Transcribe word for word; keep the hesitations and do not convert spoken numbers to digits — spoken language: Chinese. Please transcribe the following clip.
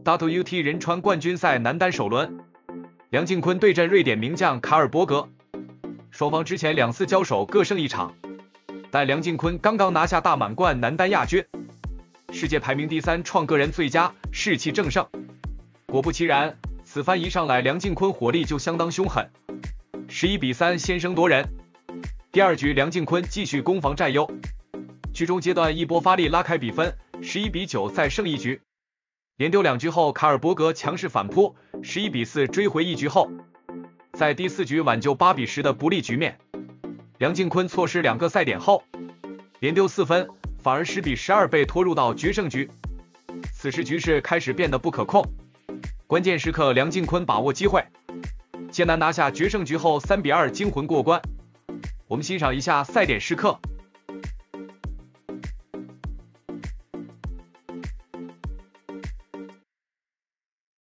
W T 仁川冠军赛男单首轮，梁靖昆对阵瑞典名将卡尔伯格，双方之前两次交手各胜一场，但梁靖昆刚刚拿下大满贯男单亚军，世界排名第三，创个人最佳，士气正盛。果不其然，此番一上来梁靖昆火力就相当凶狠，十一比三先声夺人。第二局梁靖昆继续攻防占优，局中阶段一波发力拉开比分，十一比九再胜一局。连丢两局后，卡尔伯格强势反扑，十一比四追回一局后，在第四局挽救八比十的不利局面。梁靖昆错失两个赛点后，连丢四分，反而十比十二被拖入到决胜局。此时局势开始变得不可控，关键时刻梁靖昆把握机会，艰难拿下决胜局后三比二惊魂过关。我们欣赏一下赛点时刻。